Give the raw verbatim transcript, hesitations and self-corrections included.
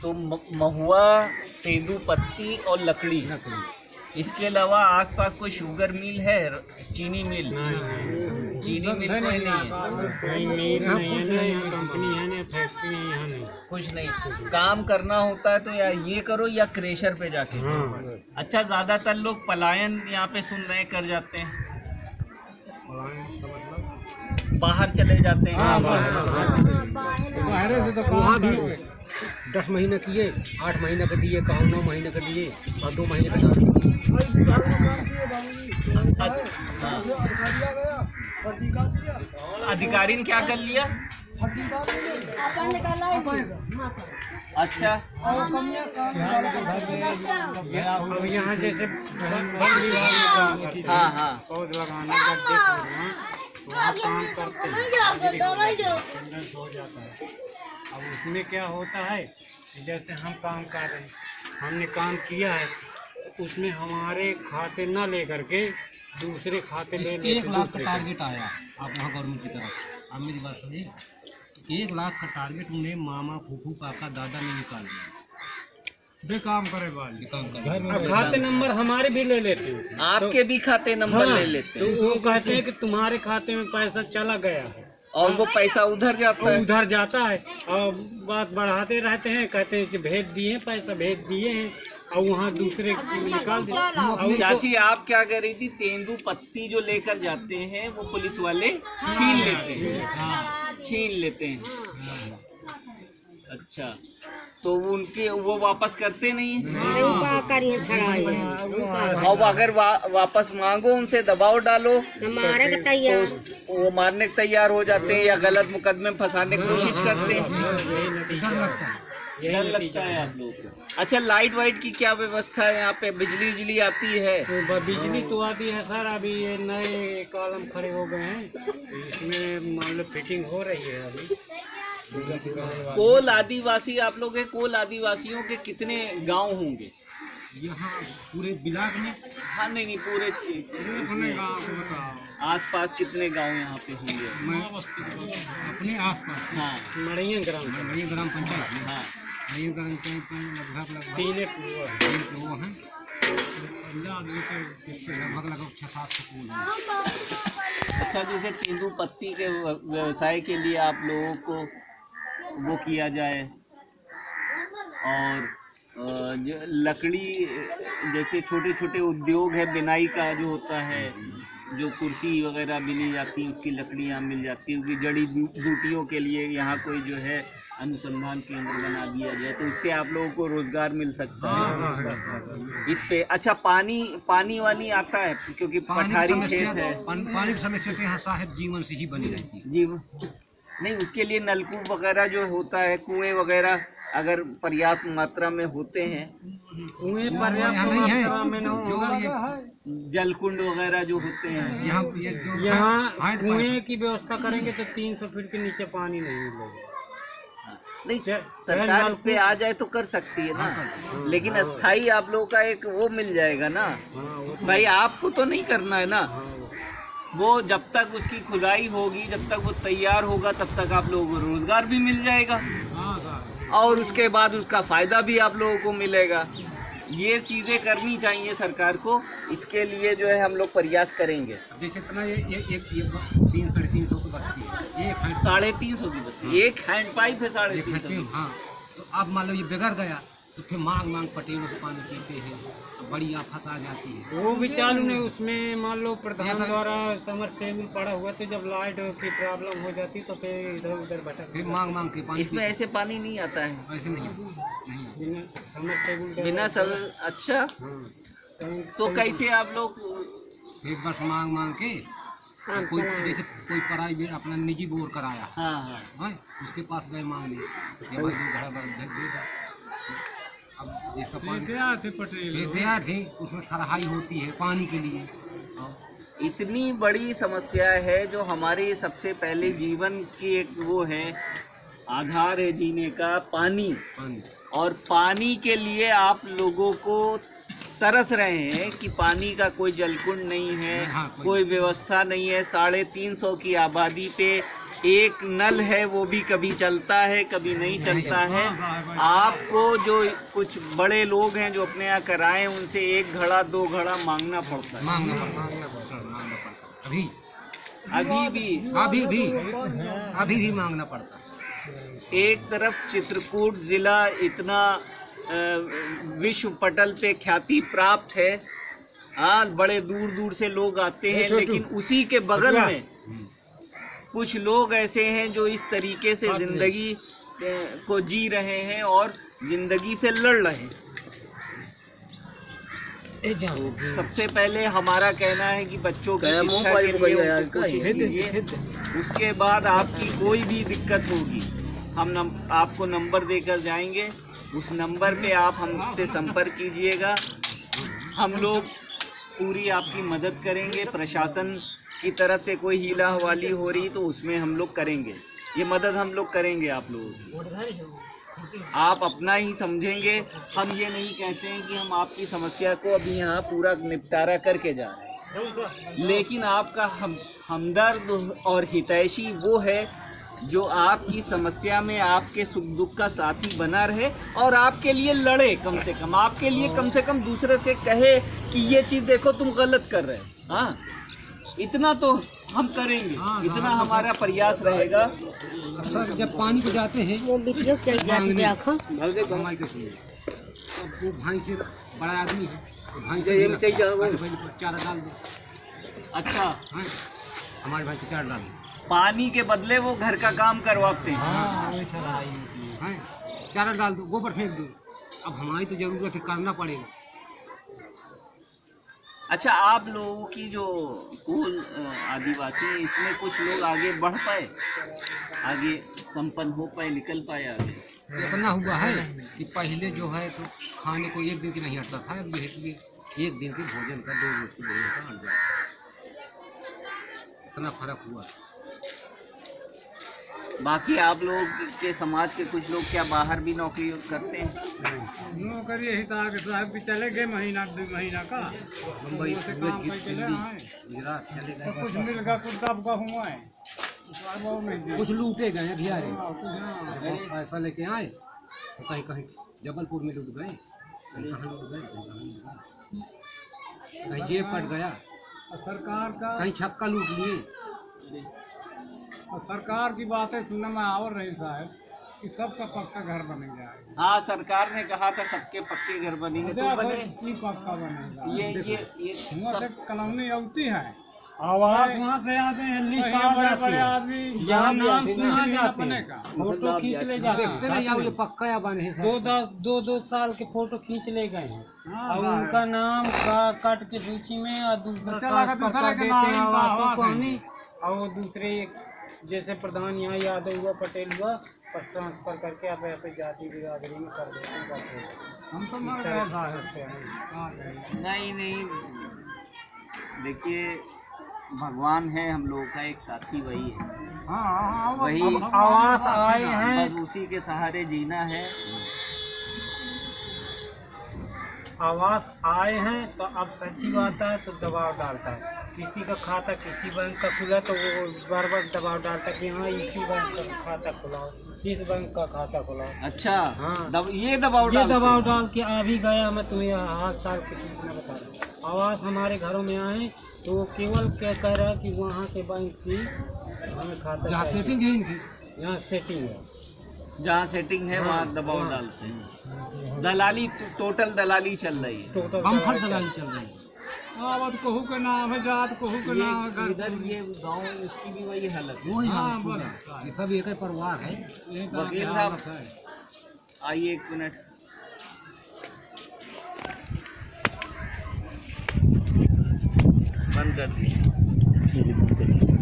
तो महुआ, तेंदूपत्ती और लकड़ी, इसके अलावा आसपास कोई शुगर मिल है, चीनी मिल? चीनी मिल कोई नहीं है, कंपनी है ना, फैक्ट्री है यहाँ नहीं, कुछ नहीं। काम करना होता है तो या ये करो या क्रेशर पे जाके। हाँ। अच्छा, ज्यादातर लोग पलायन यहाँ पे सुन रहे कर जाते हैं, बाहर चले जाते हैं। हाँ, वहाँ भी दस महीने किए, आठ महीने का दिए, कहो नौ महीने का दिए और दो महीने का अधिकारी ने क्या कर लिया? अच्छा, अब यहाँ जैसे हाँ हाँ पौध लगाना वहाँ काम करते हैं, हो जाता है। अब उसमें क्या होता है, जैसे हम काम कर रहे हैं, हमने काम किया है, उसमें हमारे खाते ना ले करके दूसरे खाते ले लेते। एक लाख का टारगेट आया आप वहाँ गवर्नमेंट की तरफ, आप मेरी बात सुनिए, एक लाख का टारगेट उन्हें मामा, फूफू, काका, दादा ने निकाल दिया। बेकाम करे बाल बेकाम करे, खाते नंबर हमारे भी ले लेते हैं, आपके भी खाते नंबर हाँ, ले लेते हैं। तो वो कहते हैं कि तुम्हारे खाते में पैसा चला गया है और वो पैसा उधर जाता है। उधर जाता है और बात बढ़ाते रहते हैं, कहते हैं कि भेज दिए पैसा, भेज दिए हैं, और वहाँ दूसरे निकाल दिए। चाची, आप क्या कह रही थी? तेंदूपत्ती जो लेकर जाते हैं वो पुलिस वाले छीन लेते हैं, छीन लेते हैं। अच्छा, तो उनके वो वापस करते नहीं है? और अगर वा, वापस मांगो उनसे, दबाव डालो तो वो मारने को तैयार हो जाते हैं या गलत मुकदमे में फंसाने की कोशिश करते हैं। डर लगता है आप लोगों को। अच्छा, लाइट वाइट की क्या व्यवस्था है यहाँ पे? बिजली बिजली आती है? तो बिजली तो आती है सर, अभी ये नए कॉलम खड़े हो गए हैं, इसमें मान लो फिटिंग हो रही है अभी। कोल आदिवासी आप लोग हैं, कोल आदिवासियों के कितने गांव होंगे यहाँ पूरे ब्लॉक में? हाँ, नहीं नहीं, पूरे आस पास कितने गांव यहाँ पे होंगे? अपने आस पास, हाँ, मड़ैया ग्राम मड़ैया ग्राम पंचायत में, हाँ, मड़ैया ग्राम पंचायत में लगभग लगभग तीन एक तीन वो हैं, लगभग लगभग छः सात सौ कूल हैं। अच्छा, जैसे तेंदूपत्ती के व्यवसाय के लिए आप लोगों को वो किया जाए, और जो लकड़ी जैसे छोटे छोटे उद्योग है, बिनाई का जो होता है, जो कुर्सी वगैरह बिनी जाती है उसकी लकड़ियाँ मिल जाती है, क्योंकि जड़ी बूटियों के लिए यहाँ कोई जो है अनुसंधान केंद्र बना दिया जाए तो उससे आप लोगों को रोजगार मिल सकता है इस पे। अच्छा, पानी पानी वानी आता है क्योंकि पठारी क्षेत्र है? पानी की समस्या तो यहाँ साहब जीवन से ही बनी रहती है। जीवन नहीं, उसके लिए नलकूप वगैरह जो होता है, कुएं वगैरह अगर पर्याप्त मात्रा में होते हैं, कुएं पर्याप्त मात्रा में न जो जलकुंड वगैरह जो होते हैं, यहाँ यहाँ कुएं की व्यवस्था करेंगे तो तीन सौ फीट के नीचे पानी नहीं मिलेगा। नहीं, सरकार इस पे आ जाए तो कर सकती है ना, लेकिन अस्थाई आप लोगों का एक वो मिल जाएगा ना भाई। आपको तो नहीं करना है ना, वो जब तक उसकी खुदाई होगी, जब तक वो तैयार होगा, तब तक आप लोगों को रोजगार भी मिल जाएगा और उसके बाद उसका फायदा भी आप लोगों को मिलेगा। ये चीज़ें करनी चाहिए सरकार को, इसके लिए जो है हम लोग प्रयास करेंगे। जैसे इतना ये एक एक तीन साढ़े तीन सौ की बस्ती है, एक हैंड साढ़े तीन सौ की बस्ती, एक हैंड पाइप है साढ़े तीन सौ। हाँ, तो अब मान लो ये बिगड़ गया तो फिर मांग मांग पटेलों से पानी पीते हैं तो बड़ी आफत आ जाती है। वो भी चालू नहीं, उसमें मान लो प्रधान द्वारा समर सेबुल पड़ा हुआ, तो जब लाइट की प्रॉब्लम हो जाती तो फिर इधर उधर भटक, फिर मांग मांग के पानी। इसमें ऐसे पानी नहीं आता है? ऐसे नहीं, नहीं बिना समर सेबुल बिना सब। अच्छा, तो कैसे आप लोग एक बार मांग मांग के कोई जैसे कोई प्राइवेट अपना निजी बोर कराया, हाँ हाँ भाई उसके पास गए मांगने, ये भाई दो घड़ा दे दे। अब जिसका पानी तैयार थे उसमें खराहाई होती है पानी के लिए। इतनी बड़ी समस्या है जो हमारे सबसे पहले जीवन की एक वो है, आधार है जीने का, पानी। पानी और पानी के लिए आप लोगों को तरस रहे हैं कि पानी का कोई जलकुंड नहीं है, हाँ, कोई, कोई व्यवस्था नहीं है। साढ़े तीन सौ की आबादी पे एक नल है वो भी कभी चलता है कभी नहीं चलता है। आपको जो कुछ बड़े लोग हैं जो अपने यहाँ कराएं उनसे एक घड़ा दो घड़ा मांगना पड़ता है। मांगना पड़ता मांगना पड़ता मांगना पड़ता अभी अभी भी अभी भी अभी भी मांगना पड़ता। एक तरफ चित्रकूट जिला इतना अ, विश्व पटल पे ख्याति प्राप्त है, हाँ बड़े दूर दूर से लोग आते हैं, लेकिन उसी के बगल में कुछ लोग ऐसे हैं जो इस तरीके से जिंदगी को जी रहे हैं और जिंदगी से लड़ रहे हैं। तो सबसे पहले हमारा कहना है कि बच्चों की शिक्षा के लिए उनको कोशिश कीजिए। उसके बाद आपकी कोई भी दिक्कत होगी हम नम, आपको नंबर देकर जाएंगे, उस नंबर पे आप हमसे संपर्क कीजिएगा। हम लोग पूरी आपकी मदद करेंगे। प्रशासन की तरफ से कोई हीला हवाली हो रही तो उसमें हम लोग करेंगे, ये मदद हम लोग करेंगे आप लोगों की। आप अपना ही समझेंगे। हम ये नहीं कहते हैं कि हम आपकी समस्या को अभी यहाँ पूरा निपटारा करके जा रहे हैं, लेकिन आपका हम हमदर्द और हितैषी वो है जो आपकी समस्या में आपके सुख दुख का साथी बना रहे और आपके लिए लड़े। कम से कम आपके लिए कम से कम दूसरे से कहे कि ये चीज़ देखो तुम गलत कर रहे हो। हाँ, इतना तो हम करेंगे, इतना हमारा प्रयास रहेगा। सर जब पानी पे जाते हैं वो वीडियो हमारे के सुनिए, वो भाई से बड़ा आदमी है, भाई से चारा डाल दो। अच्छा, हाँ हमारे भाई से चारा डाल दो, पानी के बदले वो घर का काम करवाते हैं। हाँ चारा डाल दो, गोबर फेंक दो। अब हमारी तो जरूरत है, करना पड़ेगा। अच्छा, आप लोगों की जो कुल आदिवासी है इसमें कुछ लोग आगे बढ़ पाए, आगे संपन्न हो पाए, निकल पाए आगे? इतना हुआ है कि पहले जो है तो खाने को एक दिन की नहीं हटता था, अब ये है कि एक दिन के भोजन का, दो रोज के भोजन का हट जाता। इतना फर्क हुआ। बाकी आप लोग के समाज के कुछ लोग क्या बाहर भी नौकरी करते हैं? नौकरी यही था कि साहब भी चले गए महीना दो महीना का, मुंबई से काम करके ले आए, गुजरात चले तो गए, कुछ मिल गया, कुछ दब का हुआ है, कुछ लूटे गए बिहारी, पैसा लेके आए तो कहीं कहीं जबलपुर में लूट गए, कहीं कहाँ लूट गए, कहीं कहाँ लूट गए, कहीं जेब कट गया, सरकार का कहीं छक्का लूट लिए। और सरकार की बातें सुनने में आवर रही साहब कि सबका पक्का घर बनेगा। हाँ, सरकार ने कहा था सबके पक्के घर बनेंगे, तो बने। ये पक्का बनेगा। ये ये ये वहाँ से सब कॉलोनी आती है, आवाज वहाँ से आते हैं, लिस्ट आ बड़े जाती बड़े है, आदमी यहाँ नाम सुना जाते हैं, बनेगा। फोटो खींच ले जाते हैं, देखते नहीं आओ ये पक्का या बने हैं, दो दो दो दो साल के फोटो खींच ले गए हैं और उनका नाम का काट के सूची में और दूसरा चला कास्ट के दूसरे पक्का के देते नाम हैं इनका आवासों आवास को है। हमें, और वो दूसरे जैसे प्रधान यहाँ यादव हुआ, पटेल हुआ, पर ट्रांसफर करके आप यहाँ पे जाति बिरादरी में कर देते हैं। हम तो मर गए साहब। नहीं नहीं, देखिए भगवान है हम लोगों का एक साथी, वही है, हाँ हाँ, वो वही भगवान आवास का आए साथी हैं, बस उसी के सहारे जीना है। आवास आए हैं तो अब सच्ची बात है तो दबाव डालता है, किसी का खाता किसी बैंक का खुला तो वो बार बार दबाव डालता है कि हाँ इसी बैंक का खाता खुलाओ, इस बैंक का खाता खुलाओ। अच्छा, हाँ। दब, ये दबाव ये डालते दबाव हैं। डाल के अभी गया, मैं तुम्हें हाथ साल के सूचना बता रहा हूँ। आवास हमारे घरों में आए तो वो केवल क्या कह रहा है कि वहाँ के बैंक की हमें खाता सेटिंग है, इनकी यहाँ सेटिंग है, जहाँ सेटिंग है वहाँ दबाव डालते हैं। दलाली, टोटल दलाली चल रही है, टोटल बम्फर दलाली चल रही है। हाँ, वो तो कहू के नाम है, जात कहू के नाम है, ये इधर ये गांव उसकी भी वही हालत है। वही हाँ, हाल पूरा। बस। ये सब एक ही परिवार है। वकील साहब आइए एक मिनट। बंद कर दीजिए।